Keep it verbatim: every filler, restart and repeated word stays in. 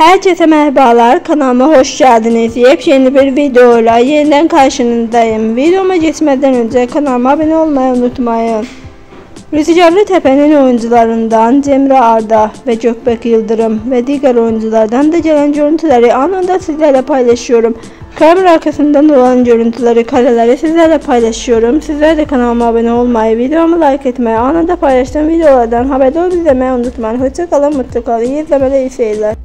Herkese merhabalar, kanalıma hoş geldiniz. Yepyeni bir videoyla yeniden karşınızdayım. Videoma geçmeden önce kanalıma abone olmayı unutmayın. Rüzgarlı Tepe'nin oyuncularından Cemre Arda ve Gökbek Yıldırım ve diğer oyunculardan da gelen görüntüleri anında sizlerle paylaşıyorum. Kamera arkasından olan görüntüleri, kareleri sizlerle paylaşıyorum. Sizler de kanalıma abone olmayı, videomu like etmeyi, anında paylaştığım videolardan haberdar izlemeyi unutmayın. Hoşça kalın, mutlu kalın, iyi izlemeler, iyi seyirler.